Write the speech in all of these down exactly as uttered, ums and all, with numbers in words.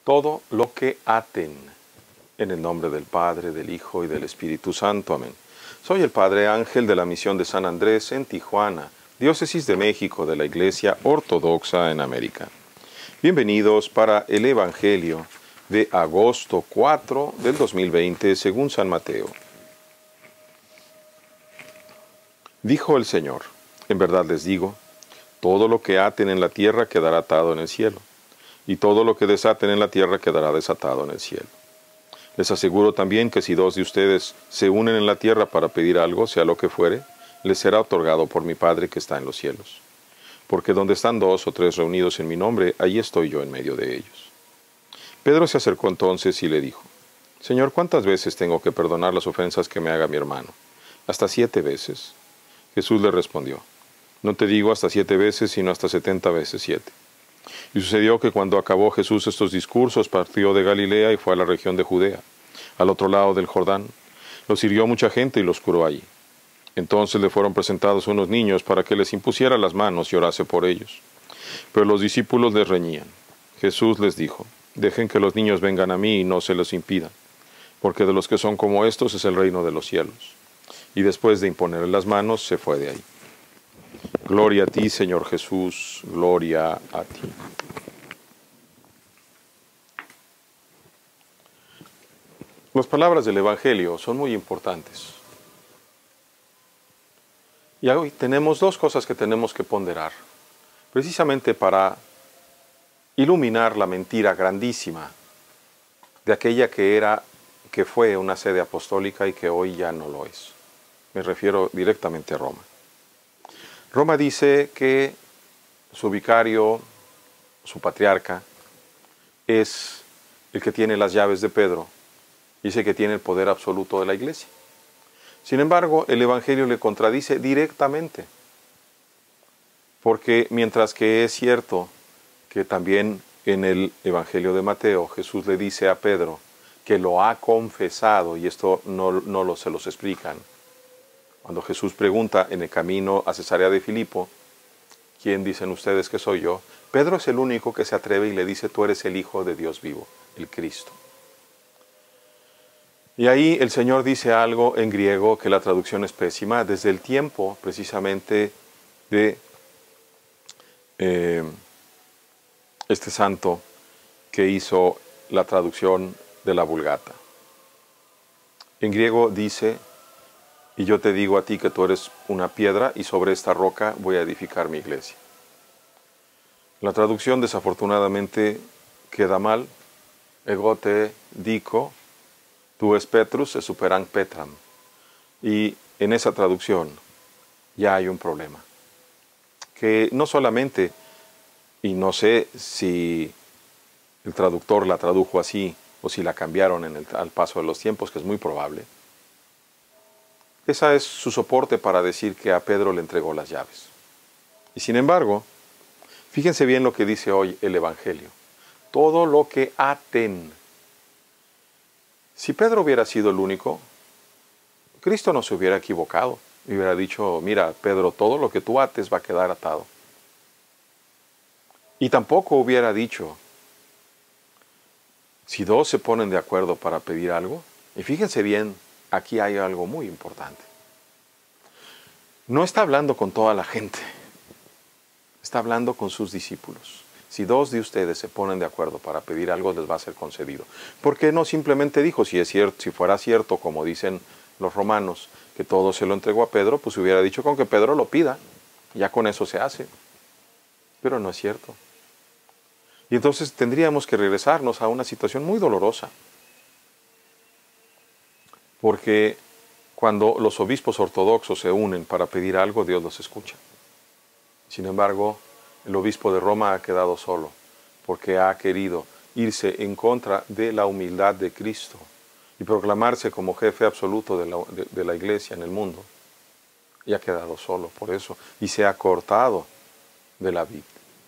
todo lo que aten. En el nombre del Padre, del Hijo y del Espíritu Santo. Amén. Soy el Padre Ángel de la Misión de San Andrés en Tijuana, Diócesis de México de la Iglesia Ortodoxa en América. Bienvenidos para el Evangelio de agosto cuatro del dos mil veinte según San Mateo. Dijo el Señor: en verdad les digo, todo lo que aten en la tierra quedará atado en el cielo, y todo lo que desaten en la tierra quedará desatado en el cielo. Les aseguro también que si dos de ustedes se unen en la tierra para pedir algo, sea lo que fuere, les será otorgado por mi Padre que está en los cielos. Porque donde están dos o tres reunidos en mi nombre, allí estoy yo en medio de ellos. Pedro se acercó entonces y le dijo: Señor, ¿cuántas veces tengo que perdonar las ofensas que me haga mi hermano? ¿Hasta siete veces? Jesús le respondió: No te digo hasta siete veces, sino hasta setenta veces siete. Y sucedió que cuando acabó Jesús estos discursos, partió de Galilea y fue a la región de Judea, al otro lado del Jordán. Los hirió mucha gente y los curó allí. Entonces le fueron presentados unos niños para que les impusiera las manos y orase por ellos. Pero los discípulos les reñían. Jesús les dijo: Dejen que los niños vengan a mí y no se los impidan, porque de los que son como estos es el reino de los cielos. Y después de imponerle las manos, se fue de ahí. Gloria a ti, Señor Jesús, gloria a ti. Las palabras del Evangelio son muy importantes. Y hoy tenemos dos cosas que tenemos que ponderar, precisamente para iluminar la mentira grandísima de aquella que era, que fue una sede apostólica y que hoy ya no lo es. Me refiero directamente a Roma. Roma dice que su vicario, su patriarca, es el que tiene las llaves de Pedro, dice que tiene el poder absoluto de la iglesia. Sin embargo, el Evangelio le contradice directamente, porque mientras que es cierto que también en el Evangelio de Mateo Jesús le dice a Pedro que lo ha confesado, y esto no, no lo, se los explican, cuando Jesús pregunta en el camino a Cesarea de Filipo, ¿quién dicen ustedes que soy yo? Pedro es el único que se atreve y le dice: tú eres el Hijo de Dios vivo, el Cristo. Y ahí el Señor dice algo en griego que la traducción es pésima, desde el tiempo precisamente de eh, este santo que hizo la traducción de la Vulgata. En griego dice: y yo te digo a ti que tú eres una piedra y sobre esta roca voy a edificar mi iglesia. La traducción desafortunadamente queda mal. Ego te dico, tu es Petrus, es superan Petram. Y en esa traducción ya hay un problema. Que no solamente, y no sé si el traductor la tradujo así o si la cambiaron en el, al paso de los tiempos, que es muy probable. Esa es su soporte para decir que a Pedro le entregó las llaves. Y sin embargo, fíjense bien lo que dice hoy el Evangelio. Todo lo que aten. Si Pedro hubiera sido el único, Cristo no se hubiera equivocado. Y hubiera dicho: mira, Pedro, todo lo que tú ates va a quedar atado. Y tampoco hubiera dicho: si dos se ponen de acuerdo para pedir algo. Y fíjense bien, aquí hay algo muy importante. No está hablando con toda la gente. Está hablando con sus discípulos. Si dos de ustedes se ponen de acuerdo para pedir algo, les va a ser concedido. ¿Por qué no simplemente dijo, si es cierto, si fuera cierto, como dicen los romanos, que todo se lo entregó a Pedro, pues hubiera dicho con que Pedro lo pida, ya con eso se hace? Pero no es cierto. Y entonces tendríamos que regresarnos a una situación muy dolorosa. Porque cuando los obispos ortodoxos se unen para pedir algo, Dios los escucha. Sin embargo, el obispo de Roma ha quedado solo, porque ha querido irse en contra de la humildad de Cristo y proclamarse como jefe absoluto de la, de, de la iglesia en el mundo. Y ha quedado solo por eso, y se ha cortado de la vid.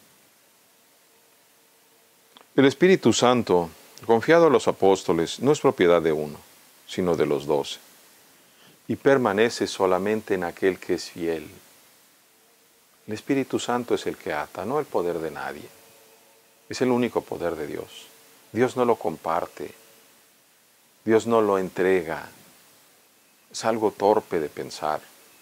El Espíritu Santo, confiado a los apóstoles, no es propiedad de uno, sino de los doce, y permanece solamente en aquel que es fiel. El Espíritu Santo es el que ata, no el poder de nadie. Es el único poder de Dios. Dios no lo comparte, Dios no lo entrega. Es algo torpe de pensar.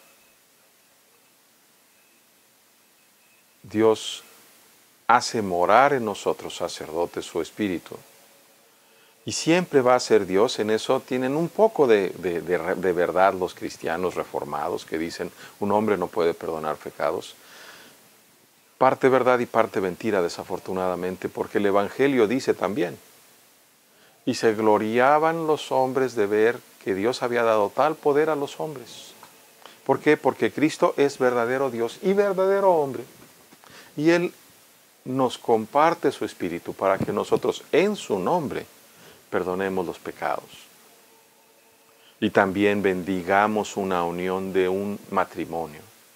Dios hace morar en nosotros, sacerdotes, su Espíritu. Y siempre va a ser Dios. En eso tienen un poco de, de, de, de verdad los cristianos reformados que dicen un hombre no puede perdonar pecados. Parte verdad y parte mentira, desafortunadamente, porque el Evangelio dice también. Y se gloriaban los hombres de ver que Dios había dado tal poder a los hombres. ¿Por qué? Porque Cristo es verdadero Dios y verdadero hombre. Y Él nos comparte su Espíritu para que nosotros en su nombre perdonemos los pecados. Y también bendigamos una unión de un matrimonio.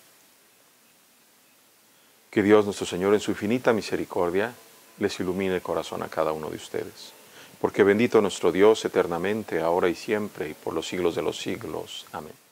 Que Dios nuestro Señor en su infinita misericordia les ilumine el corazón a cada uno de ustedes. Porque bendito nuestro Dios eternamente, ahora y siempre, y por los siglos de los siglos. Amén.